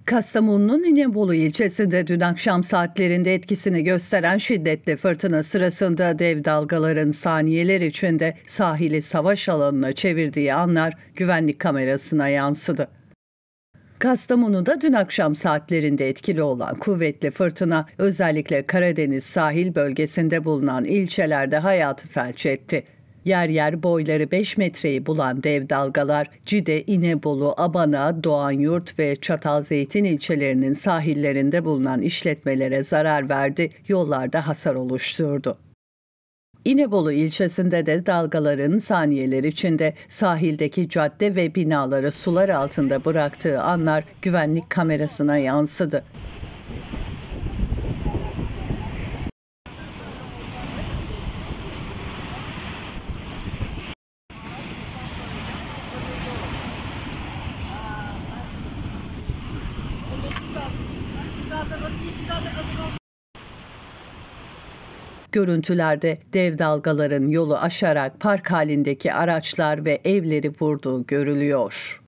Kastamonu'nun İnebolu ilçesinde dün akşam saatlerinde etkisini gösteren şiddetli fırtına sırasında dev dalgaların saniyeler içinde sahili savaş alanına çevirdiği anlar güvenlik kamerasına yansıdı. Kastamonu'da dün akşam saatlerinde etkili olan kuvvetli fırtına özellikle Karadeniz sahil bölgesinde bulunan ilçelerde hayatı felç etti. Yer yer boyları 5 metreyi bulan dev dalgalar Cide, İnebolu, Abana, Doğanyurt ve Çatalzeytin ilçelerinin sahillerinde bulunan işletmelere zarar verdi, yollarda hasar oluşturdu. İnebolu ilçesinde de dalgaların saniyeler içinde sahildeki cadde ve binaları sular altında bıraktığı anlar güvenlik kamerasına yansıdı. Görüntülerde dev dalgaların yolu aşarak park halindeki araçlar ve evleri vurduğu görülüyor.